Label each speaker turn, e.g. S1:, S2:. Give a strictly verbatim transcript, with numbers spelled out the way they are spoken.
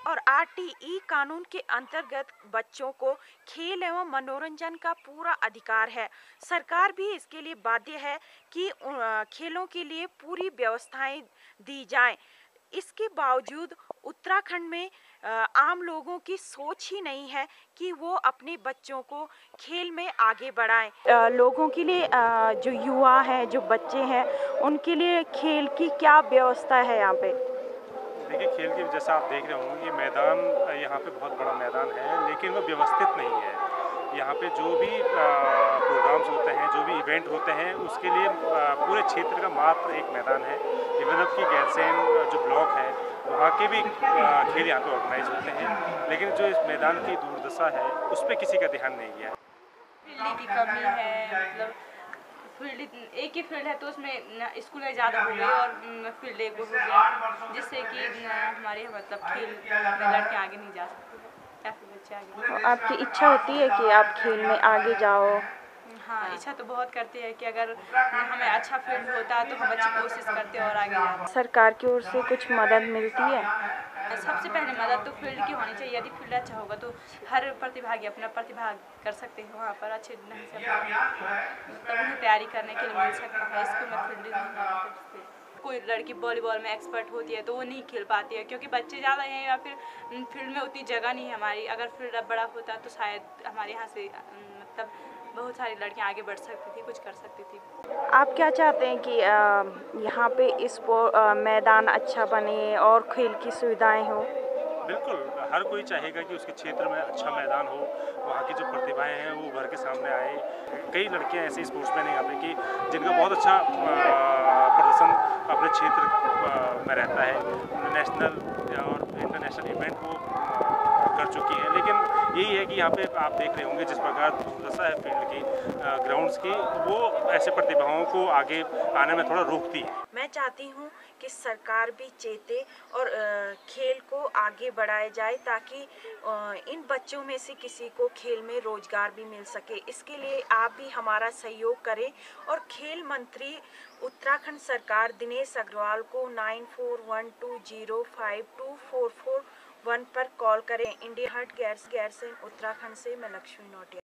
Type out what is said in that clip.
S1: और R T E कानून के अंतर्गत बच्चों को खेल एवं मनोरंजन का पूरा अधिकार है। सरकार भी इसके लिए बाध्य है कि अ, खेलों के लिए पूरी व्यवस्थाएं दी जाएं। इसके बावजूद उत्तराखंड में अ, आम लोगों की सोच ही नहीं है कि वो अपने बच्चों को खेल में आगे बढ़ाएं। अ, लोगों के लिए अ, जो युवा हैं, जो बच्चे हैं, उनके लिए खेल की क्या व्यवस्था है यहाँ पे?
S2: देखिए, खेल की जैसा आप देख रहे होंगे, ये मैदान यहाँ पे बहुत बड़ा मैदान है, लेकिन वो व्यवस्थित नहीं है। यहाँ पे जो भी प्रोग्राम्स होते हैं, जो भी इवेंट होते हैं, उसके लिए आ, पूरे क्षेत्र का मात्र एक मैदान है। इवन अब की गैरसैन जो ब्लॉक है, वहाँ के भी आ, खेल यहाँ पे ऑर्गेनाइज होते हैं, लेकिन जो इस मैदान की दुर्दशा है, उस पर किसी का ध्यान नहीं गया है।
S3: फील्ड की कमी है, मतलब फील्ड एक ही फील्ड है तो उसमें स्कूलें ज़्यादा हो गई और फील्ड एक हो गया, जिससे कि हमारे मतलब खेल में लड़के आगे नहीं जा सकते या फिर बच्चे आगे।
S1: आपकी इच्छा होती है कि आप खेल में आगे जाओ?
S3: हाँ, इच्छा तो बहुत करते हैं कि अगर हमें अच्छा फील्ड होता तो हम अच्छी कोशिश करते और आगे जाते।
S1: सरकार की ओर से कुछ मदद मिलती है?
S3: सबसे पहले मदद तो फील्ड की होनी चाहिए। यदि फील्ड अच्छा होगा तो हर प्रतिभागी अपना प्रतिभा कर सकते हैं वहाँ पर अच्छे ढंग से, मतलब उन्हें तैयारी करने के लिए मिल सकता है। स्कूल में फील्ड कोई लड़की वॉलीबॉल में एक्सपर्ट होती है तो वो नहीं खेल पाती है क्योंकि बच्चे ज़्यादा हैं या फिर फील्ड में उतनी जगह नहीं है हमारी। अगर फील्ड अब बड़ा होता तो शायद हमारे यहाँ से मतलब बहुत सारी लड़कियाँ आगे बढ़ सकती थी, कुछ कर सकती थी।
S1: आप क्या चाहते हैं कि यहाँ पे इस मैदान अच्छा बने और खेल की सुविधाएं हो?
S2: बिल्कुल, हर कोई चाहेगा कि उसके क्षेत्र में अच्छा मैदान हो, वहाँ की जो प्रतिभाएं हैं वो उभर के सामने आए। कई लड़कियां ऐसे स्पोर्ट्समैन हैं यहाँ पे कि जिनका बहुत अच्छा प्रदर्शन अपने क्षेत्र में रहता है, नेशनल और इंटरनेशनल इवेंट वो कर चुकी हैं। लेकिन यही है कि यहाँ पे आप देख रहे होंगे जिस प्रकार दुर्दशा है फील्ड की, ग्राउंड्स की, वो ऐसे प्रतिभाओं को आगे आने में थोड़ा रोकती है।
S1: मैं चाहती हूँ कि सरकार भी चेते और खेल को आगे बढ़ाया जाए ताकि इन बच्चों में से किसी को खेल में रोजगार भी मिल सके। इसके लिए आप भी हमारा सहयोग करें और खेल मंत्री उत्तराखंड सरकार दिनेश अग्रवाल को nine four one two zero five two four four one पर कॉल करें। इंडिया हर्ट गैरसैन उत्तराखंड से मैं लक्ष्मी नोटिया।